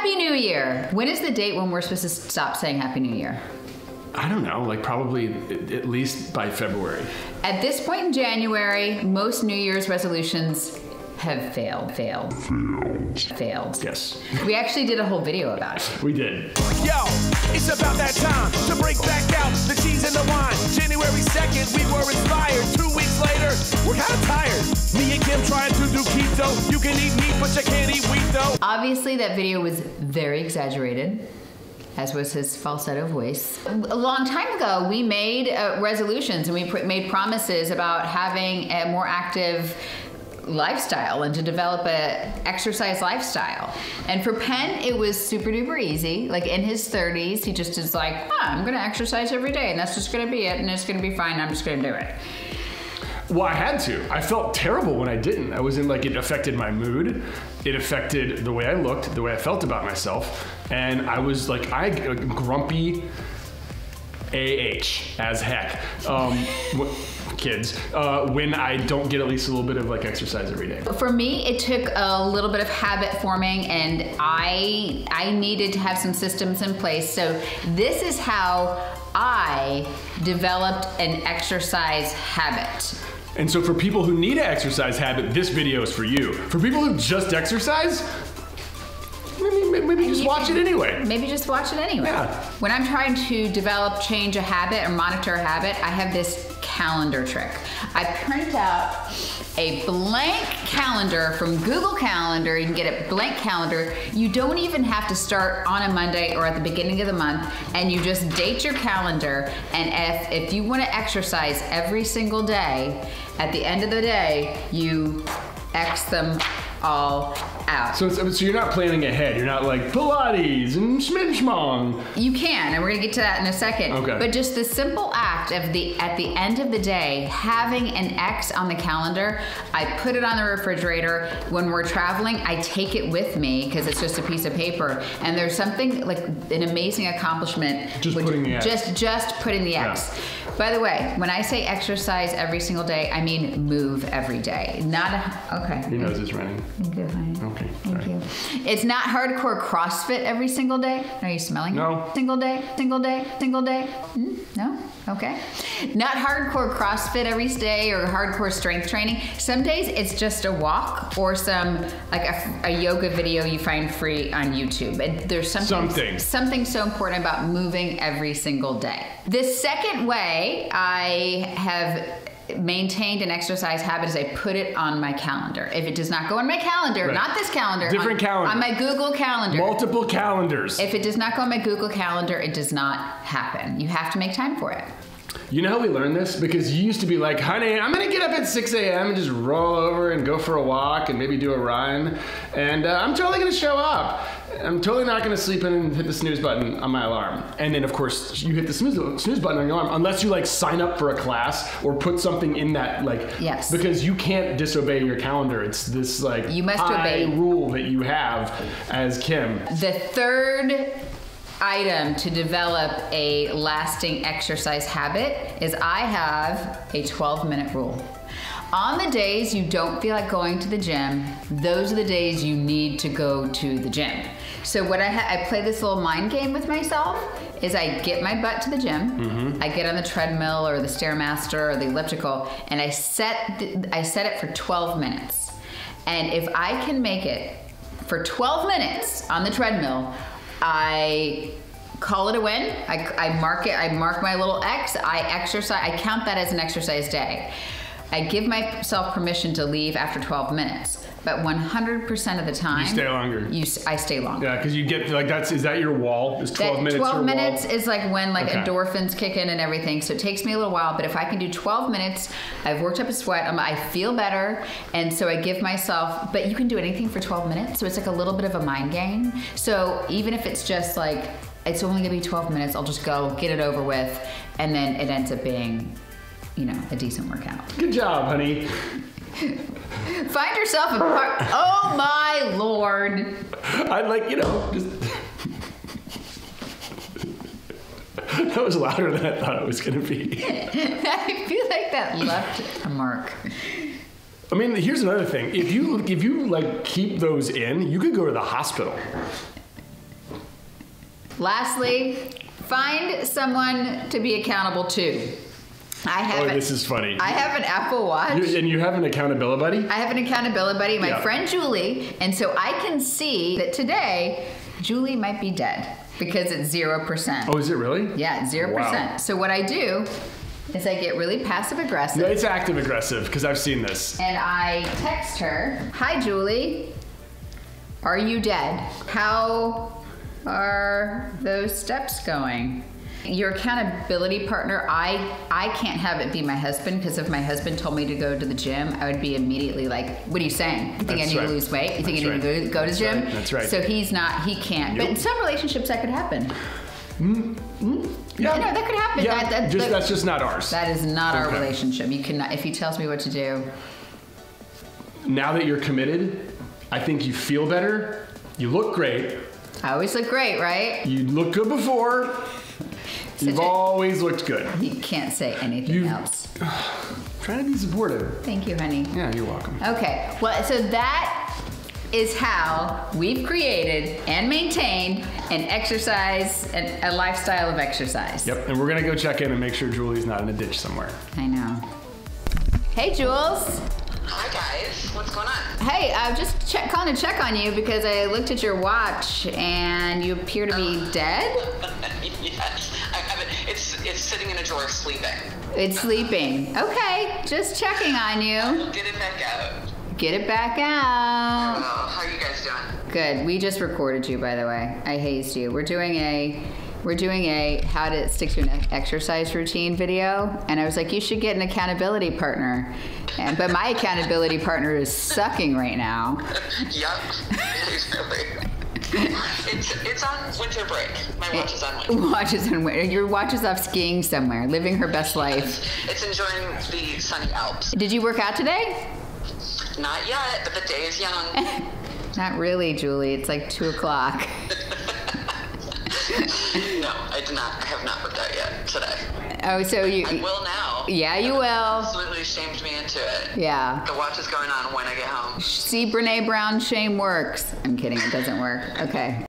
Happy New Year. When is the date when we're supposed to stop saying Happy New Year? I don't know, like probably at least by February. At this point in January, most New Year's resolutions have failed. Yes. We actually did a whole video about it. We did. Yo, it's about that time to break back out the cheese and the wine. January 2nd, we were inspired. 2 weeks later, we're kind of tired. Me and Kim trying to do keto. You can eat meat, but you can't eat wheat, though. Obviously, that video was very exaggerated, as was his falsetto voice. A long time ago, we made resolutions and we made promises about having a more active lifestyle and to develop a exercise lifestyle. And for Penn, it was super duper easy. Like in his 30s, he just is like, I'm gonna exercise every day and that's just gonna be it and it's gonna be fine, I'm just gonna do it. Well, I had to. I felt terrible when I didn't. I was in like, it affected my mood. It affected the way I looked, the way I felt about myself. And I was like, grumpy AH as heck. Kids, when I don't get at least a little bit of like exercise every day. For me, it took a little bit of habit forming and I needed to have some systems in place. So this is how I developed an exercise habit. And so for people who need an exercise habit, this video is for you. For people who just exercise, maybe just watch it anyway. Maybe just watch it anyway. Yeah. When I'm trying to change a habit or monitor a habit, I have this calendar trick. I print out a blank calendar from Google Calendar. You can get a blank calendar. You don't even have to start on a Monday or at the beginning of the month, and you just date your calendar. And if you want to exercise every single day, at the end of the day, you X them all out. So you're not planning ahead. You're not like Pilates and schmong. You can, and we're gonna get to that in a second. Okay. But just the simple act of at the end of the day, having an X on the calendar, I put it on the refrigerator. When we're traveling, I take it with me because it's just a piece of paper. And there's something like an amazing accomplishment. Just putting the X. Just putting the X. Yeah. By the way, when I say exercise every single day, I mean move every day. Okay. Your nose is running. Thank you, honey. Okay. Thank you. It's not hardcore CrossFit every single day. Are you smelling? No. Single day? No? Okay. Not hardcore CrossFit every day or hardcore strength training. Some days it's just a walk or some, like a yoga video you find free on YouTube. And there's something so important about moving every single day. The second way I have maintained an exercise habit is I put it on my calendar. If it does not go on my calendar, right. Not this calendar. Different calendar. On my Google Calendar. Multiple calendars. If it does not go on my Google Calendar, it does not happen. You have to make time for it. You know how we learned this? Because you used to be like, honey, I'm gonna get up at 6 a.m. and just roll over and go for a walk and maybe do a run. And I'm totally gonna show up. I'm totally not gonna sleep in and hit the snooze button on my alarm. And then of course you hit the snooze button on your alarm unless you like sign up for a class or put something in that like, yes. Because you can't disobey your calendar. It's this like you must obey rule that you have as Kim. The third item to develop a lasting exercise habit is I have a 12-minute rule. On the days you don't feel like going to the gym, those are the days you need to go to the gym. So what I play this little mind game with myself is I get my butt to the gym, I get on the treadmill or the Stairmaster or the elliptical, and I set it for 12 minutes. And if I can make it for 12 minutes on the treadmill, I call it a win. I mark it. I mark my little X. I exercise. I count that as an exercise day. I give myself permission to leave after 12 minutes, but 100% of the time, you stay longer. I stay longer. Yeah, because you get like is that your wall? Is 12 minutes 12 your minutes wall? is like when Okay. endorphins kick in and everything. So it takes me a little while, but if I can do 12 minutes, I've worked up a sweat. I feel better, and so I give myself. But you can do anything for 12 minutes, so it's like a little bit of a mind game. So even if it's just like it's only gonna be 12 minutes, I'll just go get it over with, and then it ends up being, a decent workout. Good job, honey. Find yourself a part. Oh my Lord. I'd like, just... That was louder than I thought it was going to be. I feel like that left a mark. I mean, here's another thing. If you like keep those in, you could go to the hospital. Lastly, find someone to be accountable to. This is funny. I have an Apple Watch. And you have an accountability buddy? I have an accountability buddy, my friend Julie, and so I can see that today, Julie might be dead because it's 0%. Oh, is it really? Yeah, 0%. Wow. So what I do is I get really passive aggressive. No, it's active aggressive because I've seen this. And I text her, "Hi Julie, are you dead? How are those steps going?" Your accountability partner, I can't have it be my husband, because if my husband told me to go to the gym, I would be immediately like, "What are you saying? You think I need to lose weight? You think I need to go to the gym?" That's right. So he can't. But in some relationships that could happen. Yeah, no, that could happen. Yeah, that's just not ours. That is not our relationship. You cannot. If he tells me what to do. Now that you're committed, I think you feel better. You look great. I always look great, right? You look good before. You've always looked good. You can't say anything else. Try to be supportive. Thank you, honey. Yeah, you're welcome. Okay, well, so that is how we've created and maintained an exercise, a lifestyle of exercise. Yep, and we're gonna go check in and make sure Julie's not in a ditch somewhere. I know. Hey, Jules. Hi guys, what's going on? Hey, I'm just calling to check on you because I looked at your watch and you appear to be dead. Yes, I have it. It's sitting in a drawer sleeping. It's sleeping. Okay, just checking on you. We'll get it back out. Get it back out. Well, how are you guys doing? Good. We just recorded you, by the way. I hazed you. We're doing a how to stick to an exercise routine video, and I was like, you should get an accountability partner. But my accountability partner is sucking right now. Yep. It's on winter break. My watch is on winter. Your watch is off skiing somewhere, living her best life. It's enjoying the sunny Alps. Did you work out today? Not yet, but the day is young. Not really, Julie. It's like 2 o'clock. No, I did not. I have not worked out yet today. Oh, so you... I will now. Yeah, you will. Absolutely shamed me into it. Yeah. The watch is going on when I get home. See, Brene Brown, shame works. I'm kidding. It doesn't work. Okay.